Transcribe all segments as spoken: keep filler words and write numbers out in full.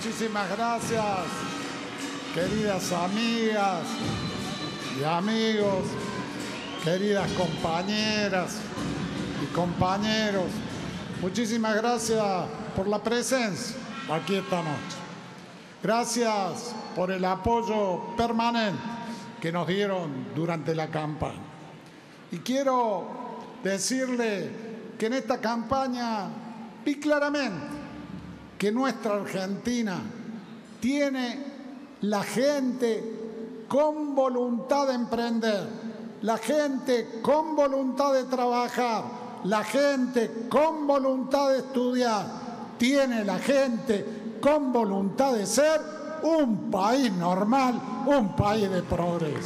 Muchísimas gracias, queridas amigas y amigos, queridas compañeras y compañeros. Muchísimas gracias por la presencia aquí esta noche. Gracias por el apoyo permanente que nos dieron durante la campaña. Y quiero decirle que en esta campaña vi claramente que nuestra Argentina tiene la gente con voluntad de emprender, la gente con voluntad de trabajar, la gente con voluntad de estudiar, tiene la gente con voluntad de ser un país normal, un país de progreso.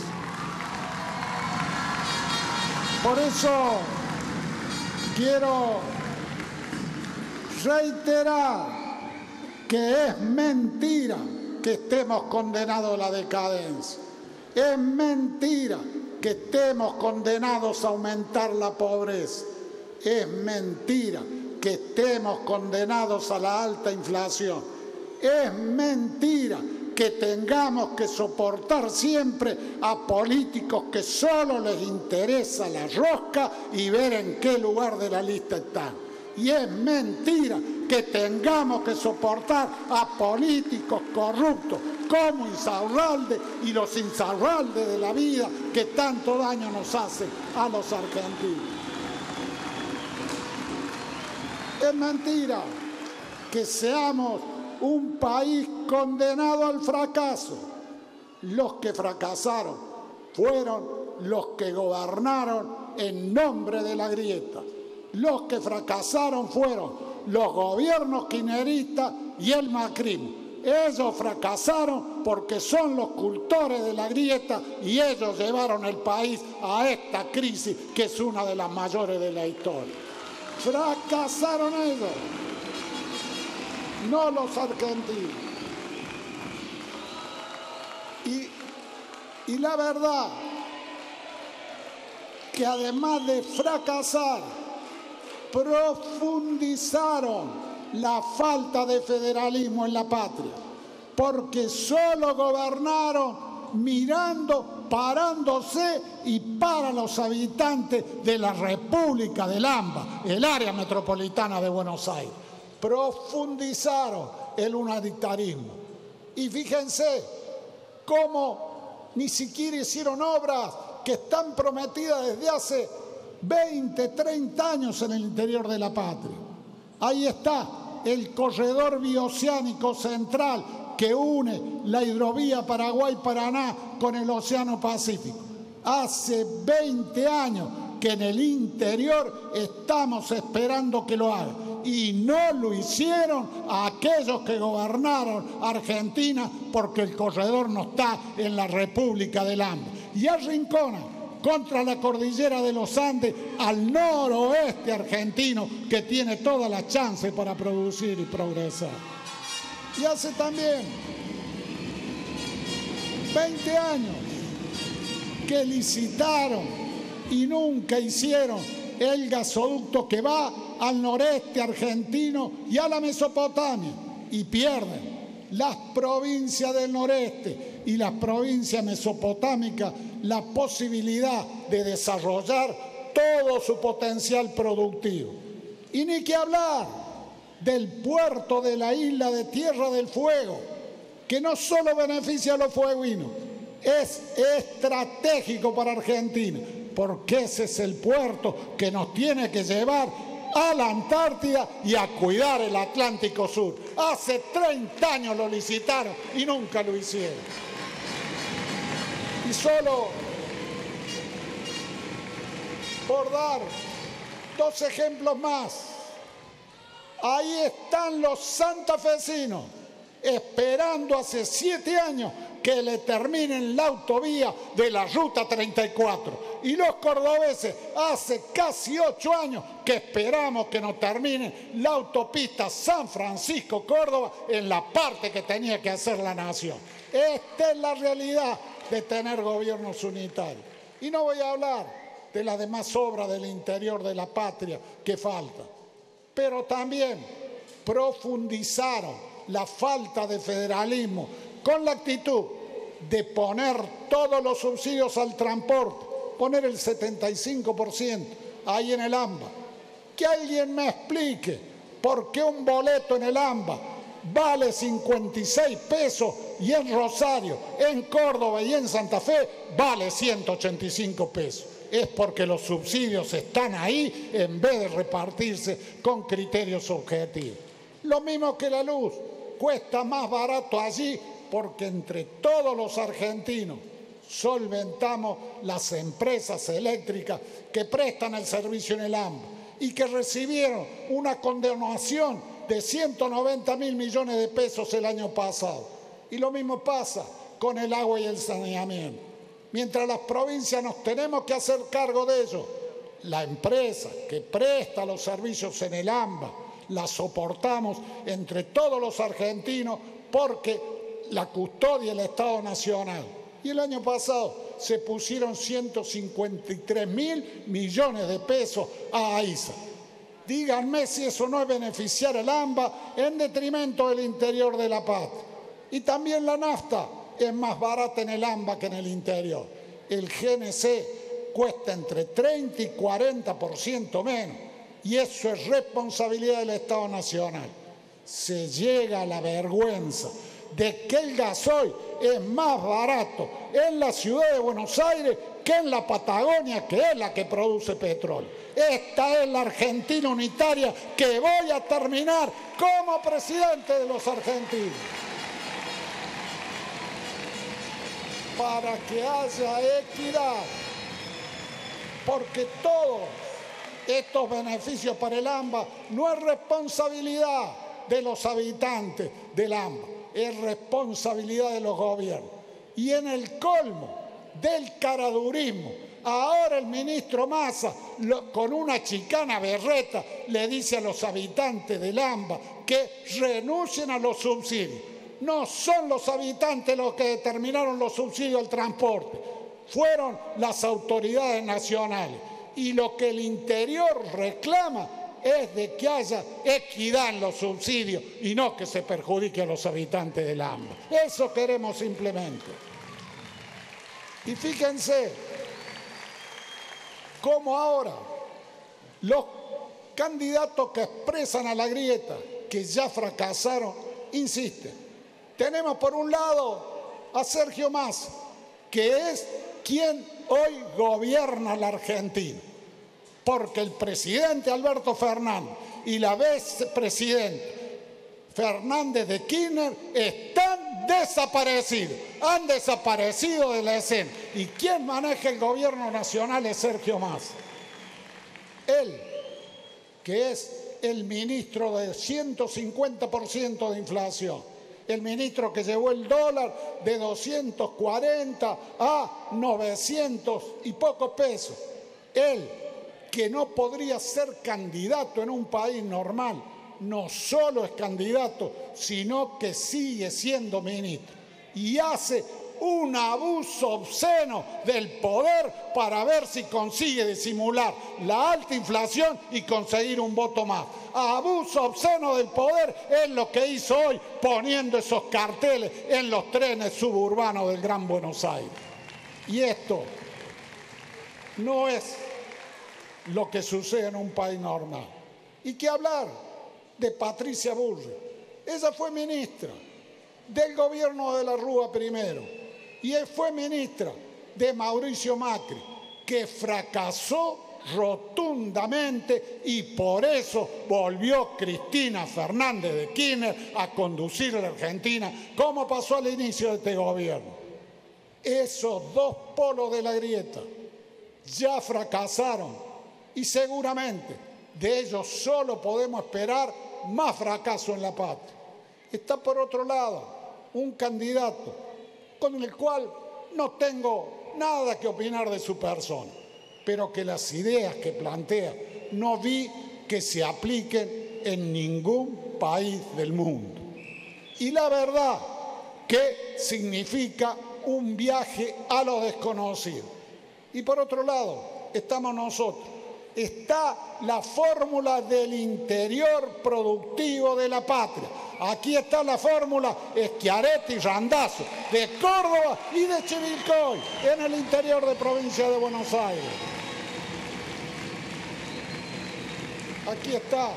Por eso quiero reiterar que es mentira que estemos condenados a la decadencia. Es mentira que estemos condenados a aumentar la pobreza. Es mentira que estemos condenados a la alta inflación. Es mentira que tengamos que soportar siempre a políticos que solo les interesa la rosca y ver en qué lugar de la lista están. Y es mentira que tengamos que soportar a políticos corruptos como Insaurralde y los Insaurralde de la vida que tanto daño nos hacen a los argentinos. Es mentira que seamos un país condenado al fracaso. Los que fracasaron fueron los que gobernaron en nombre de la grieta. Los que fracasaron fueron los gobiernos kirchneristas y el macrismo. Ellos fracasaron porque son los cultores de la grieta y ellos llevaron el país a esta crisis que es una de las mayores de la historia. Fracasaron ellos, no los argentinos. Y, y la verdad que además de fracasar, profundizaron la falta de federalismo en la patria, porque solo gobernaron mirando, parándose y para los habitantes de la República del AMBA, el área metropolitana de Buenos Aires. Profundizaron el unitarismo. Y fíjense cómo ni siquiera hicieron obras que están prometidas desde hace veinte, treinta años en el interior de la patria. Ahí está el corredor bioceánico central que une la hidrovía Paraguay-Paraná con el Océano Pacífico. Hace veinte años que en el interior estamos esperando que lo hagan. Y no lo hicieron a aquellos que gobernaron Argentina porque el corredor no está en la República del AMBA. Y arrinconan contra la cordillera de los Andes, al noroeste argentino, que tiene todas las chances para producir y progresar. Y hace también veinte años que licitaron y nunca hicieron el gasoducto que va al noreste argentino y a la Mesopotamia, y pierden las provincias del noreste y las provincias mesopotámicas la posibilidad de desarrollar todo su potencial productivo. Y ni que hablar del puerto de la isla de Tierra del Fuego, que no solo beneficia a los fueguinos, es estratégico para Argentina, porque ese es el puerto que nos tiene que llevar a la Antártida y a cuidar el Atlántico Sur. Hace treinta años lo licitaron y nunca lo hicieron. Y solo por dar dos ejemplos más, ahí están los santafesinos esperando hace siete años que le terminen la autovía de la Ruta treinta y cuatro. Y los cordobeses hace casi ocho años que esperamos que nos termine la autopista San Francisco-Córdoba en la parte que tenía que hacer la nación. Esta es la realidad de tener gobiernos unitarios. Y no voy a hablar de las demás obras del interior de la patria que faltan, pero también profundizaron la falta de federalismo con la actitud de poner todos los subsidios al transporte, poner el setenta y cinco por ciento ahí en el AMBA. Que alguien me explique por qué un boleto en el AMBA vale cincuenta y seis pesos y en Rosario, en Córdoba y en Santa Fe vale ciento ochenta y cinco pesos. Es porque los subsidios están ahí en vez de repartirse con criterios objetivos. Lo mismo que la luz, cuesta más barato allí porque entre todos los argentinos solventamos las empresas eléctricas que prestan el servicio en el AMBA y que recibieron una condonación de ciento noventa mil millones de pesos el año pasado. Y lo mismo pasa con el agua y el saneamiento. Mientras las provincias nos tenemos que hacer cargo de ello, la empresa que presta los servicios en el AMBA la soportamos entre todos los argentinos porque la custodia el Estado Nacional. Y el año pasado se pusieron ciento cincuenta y tres mil millones de pesos a AISA. Díganme si eso no es beneficiar el AMBA en detrimento del interior de la patria. Y también la nafta es más barata en el AMBA que en el interior. El G N C cuesta entre treinta y cuarenta por ciento menos. Y eso es responsabilidad del Estado Nacional. Se llega a la vergüenza de que el gasoil es más barato en la ciudad de Buenos Aires que en la Patagonia, que es la que produce petróleo. Esta es la Argentina unitaria que voy a terminar como presidente de los argentinos. Para que haya equidad, porque todos estos beneficios para el AMBA no es responsabilidad de los habitantes del AMBA, es responsabilidad de los gobiernos. Y en el colmo del caradurismo, ahora el ministro Massa, lo, con una chicana berreta, le dice a los habitantes del AMBA que renuncien a los subsidios. No son los habitantes los que determinaron los subsidios al transporte, fueron las autoridades nacionales. Y lo que el interior reclama es de que haya equidad en los subsidios y no que se perjudique a los habitantes del AMBA. Eso queremos simplemente. Y fíjense cómo ahora los candidatos que expresan a la grieta, que ya fracasaron, insisten. Tenemos por un lado a Sergio Massa, que es quien hoy gobierna la Argentina, porque el presidente Alberto Fernández y la vicepresidenta Fernández de Kirchner están desaparecidos, han desaparecido de la escena. ¿Y quien maneja el gobierno nacional es Sergio Massa? Él, que es el ministro de ciento cincuenta por ciento de inflación. El ministro que llevó el dólar de doscientos cuarenta a novecientos y pocos pesos. Él, que no podría ser candidato en un país normal, no solo es candidato, sino que sigue siendo ministro. Y hace un abuso obsceno del poder para ver si consigue disimular la alta inflación y conseguir un voto más. Abuso obsceno del poder es lo que hizo hoy poniendo esos carteles en los trenes suburbanos del Gran Buenos Aires. Y esto no es lo que sucede en un país normal. ¿Y qué hablar de Patricia Bullrich? Ella fue ministra del gobierno de la Rúa primero y él fue ministra de Mauricio Macri, que fracasó rotundamente y por eso volvió Cristina Fernández de Kirchner a conducir a la Argentina, como pasó al inicio de este gobierno. Esos dos polos de la grieta ya fracasaron y seguramente de ellos solo podemos esperar más fracaso en la patria. Está por otro lado un candidato con el cual no tengo nada que opinar de su persona, pero que las ideas que plantea no vi que se apliquen en ningún país del mundo. Y la verdad que significa un viaje a lo desconocido. Y por otro lado estamos nosotros. Está la fórmula del interior productivo de la patria. Aquí está la fórmula Schiaretti y Randazzo, de Córdoba y de Chivilcoy, en el interior de provincia de Buenos Aires. Aquí está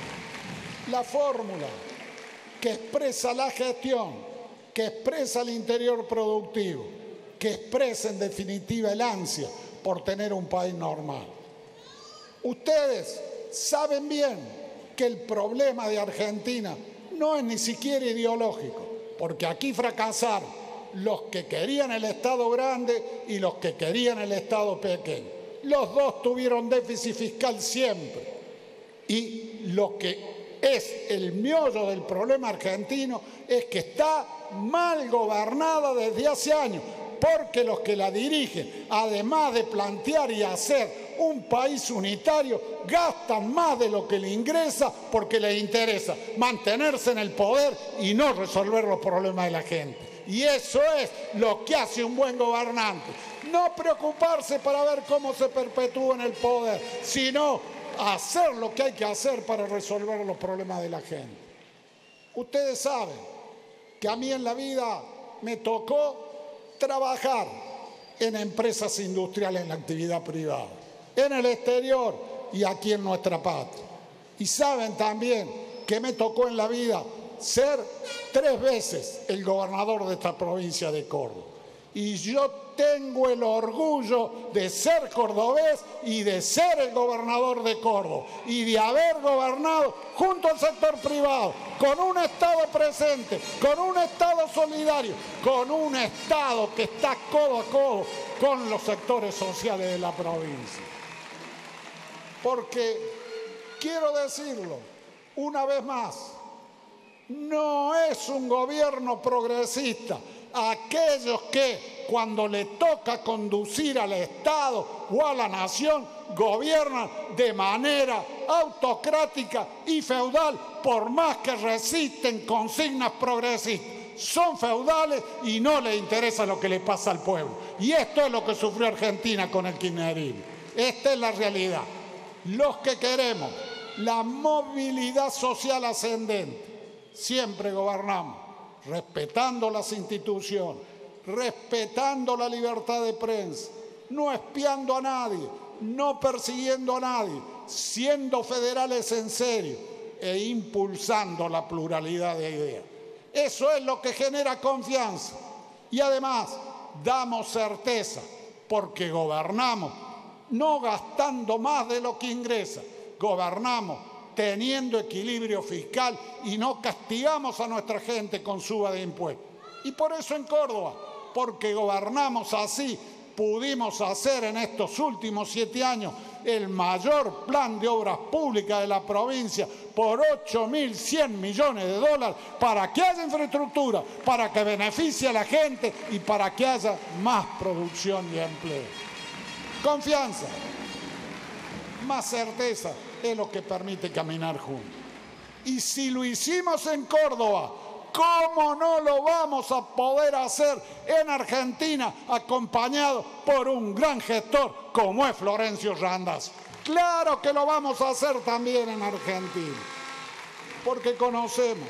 la fórmula que expresa la gestión, que expresa el interior productivo, que expresa en definitiva el ansia por tener un país normal. Ustedes saben bien que el problema de Argentina no es ni siquiera ideológico, porque aquí fracasaron los que querían el Estado grande y los que querían el Estado pequeño. Los dos tuvieron déficit fiscal siempre. Y lo que es el meollo del problema argentino es que está mal gobernada desde hace años, porque los que la dirigen, además de plantear y hacer un país unitario, gastan más de lo que le ingresa porque les interesa mantenerse en el poder y no resolver los problemas de la gente. Y eso es lo que hace un buen gobernante. No preocuparse para ver cómo se perpetúa en el poder, sino hacer lo que hay que hacer para resolver los problemas de la gente. Ustedes saben que a mí en la vida me tocó trabajar en empresas industriales en la actividad privada, en el exterior y aquí en nuestra patria. Y saben también que me tocó en la vida ser tres veces el gobernador de esta provincia de Córdoba. Y yo tengo el orgullo de ser cordobés y de ser el gobernador de Córdoba y de haber gobernado junto al sector privado, con un Estado presente, con un Estado solidario, con un Estado que está codo a codo con los sectores sociales de la provincia. Porque, quiero decirlo una vez más, no es un gobierno progresista aquellos que cuando le toca conducir al Estado o a la nación gobiernan de manera autocrática y feudal, por más que resisten consignas progresistas. Son feudales y no les interesa lo que le pasa al pueblo. Y esto es lo que sufrió Argentina con el kirchnerismo. Esta es la realidad. Los que queremos la movilidad social ascendente, siempre gobernamos respetando las instituciones, respetando la libertad de prensa, no espiando a nadie, no persiguiendo a nadie, siendo federales en serio e impulsando la pluralidad de ideas. Eso es lo que genera confianza y además damos certeza porque gobernamos no gastando más de lo que ingresa, gobernamos teniendo equilibrio fiscal y no castigamos a nuestra gente con suba de impuestos. Y por eso en Córdoba, porque gobernamos así, pudimos hacer en estos últimos siete años el mayor plan de obras públicas de la provincia por ocho mil cien millones de dólares para que haya infraestructura, para que beneficie a la gente y para que haya más producción y empleo. Confianza, más certeza es lo que permite caminar juntos. Y si lo hicimos en Córdoba, ¿cómo no lo vamos a poder hacer en Argentina acompañado por un gran gestor como es Florencio Randazzo? Claro que lo vamos a hacer también en Argentina, porque conocemos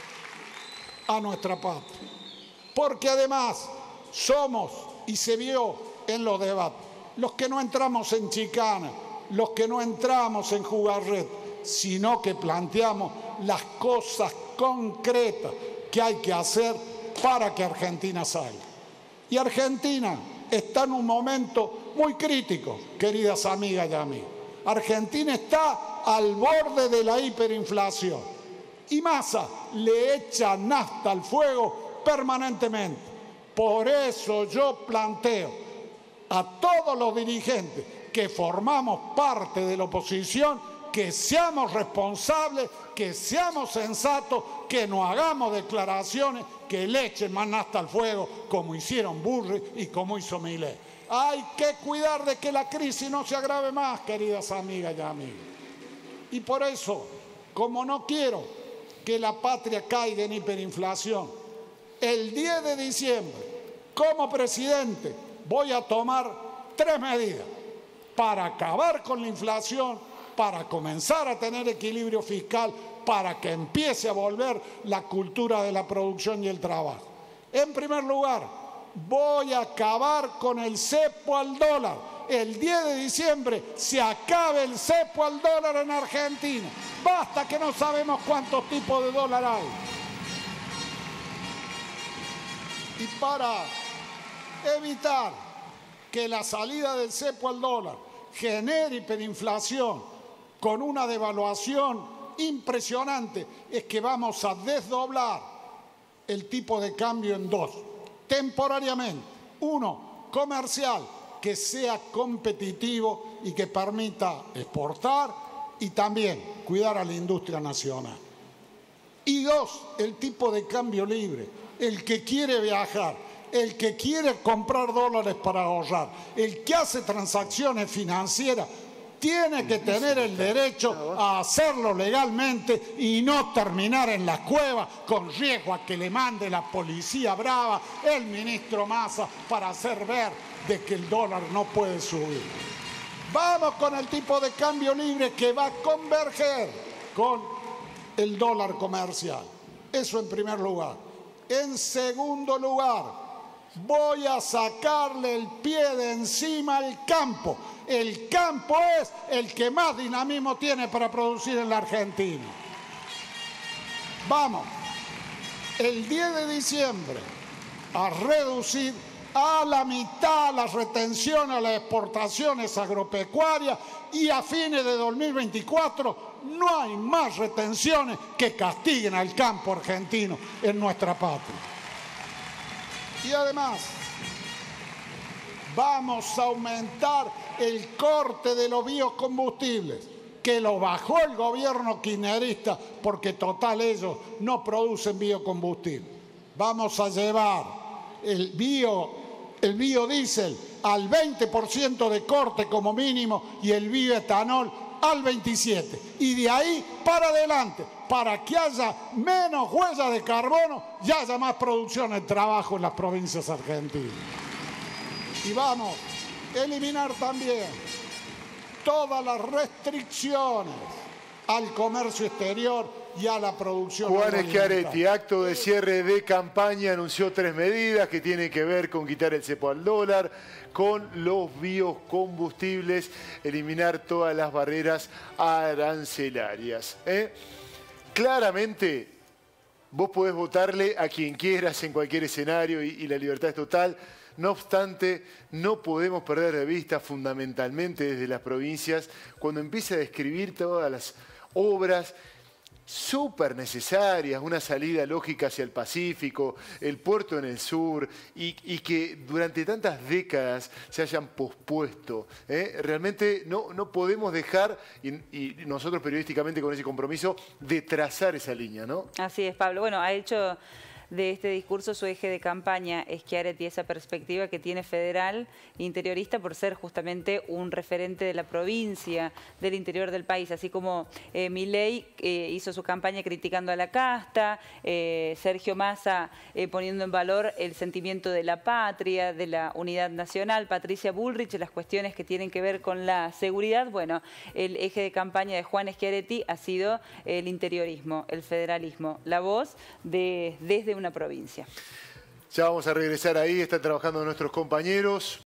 a nuestra patria, porque además somos, y se vio en los debates, los que no entramos en chicana, los que no entramos en jugarret, sino que planteamos las cosas concretas que hay que hacer para que Argentina salga. Y Argentina está en un momento muy crítico, queridas amigas y amigos. Argentina está al borde de la hiperinflación y Massa le echa nafta al fuego permanentemente. Por eso yo planteo a todos los dirigentes que formamos parte de la oposición que seamos responsables, que seamos sensatos, que no hagamos declaraciones que le echen más nafta al fuego como hicieron Burri y como hizo Milei. Hay que cuidar de que la crisis no se agrave más, queridas amigas y amigos. Y por eso, como no quiero que la patria caiga en hiperinflación, el diez de diciembre, como presidente, voy a tomar tres medidas para acabar con la inflación, para comenzar a tener equilibrio fiscal, para que empiece a volver la cultura de la producción y el trabajo. En primer lugar, voy a acabar con el cepo al dólar. El diez de diciembre se acabe el cepo al dólar en Argentina. Basta que no sabemos cuántos tipos de dólar hay. Y para evitar que la salida del cepo al dólar genere hiperinflación con una devaluación impresionante, es que vamos a desdoblar el tipo de cambio en dos, temporariamente. Uno, comercial, que sea competitivo y que permita exportar y también cuidar a la industria nacional. Y dos, el tipo de cambio libre, el que quiere viajar, el que quiere comprar dólares para ahorrar, el que hace transacciones financieras, tiene que tener el derecho a hacerlo legalmente y no terminar en la cueva con riesgo a que le mande la policía brava, el ministro Massa, para hacer ver de que el dólar no puede subir. Vamos con el tipo de cambio libre que va a converger con el dólar comercial. Eso en primer lugar. En segundo lugar, voy a sacarle el pie de encima al campo. El campo es el que más dinamismo tiene para producir en la Argentina. Vamos, el diez de diciembre, a reducir a la mitad las retenciones a las exportaciones agropecuarias y a fines de dos mil veinticuatro no hay más retenciones que castiguen al campo argentino en nuestra patria. Y además, vamos a aumentar el corte de los biocombustibles, que lo bajó el gobierno kirchnerista porque total ellos no producen biocombustible. Vamos a llevar el, bio, el biodiesel al veinte por ciento de corte como mínimo y el bioetanol al veintisiete por ciento. Y de ahí para adelante, para que haya menos huella de carbono y haya más producción de trabajo en las provincias argentinas. Y vamos a eliminar también todas las restricciones al comercio exterior y a la producción. Juan Schiaretti, acto de cierre de campaña, anunció tres medidas que tienen que ver con quitar el cepo al dólar, con los biocombustibles, eliminar todas las barreras arancelarias. ¿eh? Claramente, vos podés votarle a quien quieras en cualquier escenario y, y la libertad es total. No obstante, no podemos perder de vista fundamentalmente desde las provincias cuando empieza a describir todas las obras súper necesarias, una salida lógica hacia el Pacífico, el puerto en el sur, y, y que durante tantas décadas se hayan pospuesto. ¿eh? Realmente no, no podemos dejar, y, y nosotros periodísticamente con ese compromiso, de trazar esa línea, ¿no? Así es, Pablo. Bueno, ha hecho de este discurso su eje de campaña Schiaretti, esa perspectiva que tiene federal interiorista por ser justamente un referente de la provincia, del interior del país, así como eh, Milei eh, hizo su campaña criticando a la casta, eh, Sergio Massa eh, poniendo en valor el sentimiento de la patria, de la unidad nacional, Patricia Bullrich, las cuestiones que tienen que ver con la seguridad. Bueno, el eje de campaña de Juan Schiaretti ha sido el interiorismo, el federalismo, la voz de desde una provincia. Ya vamos a regresar ahí, están trabajando nuestros compañeros.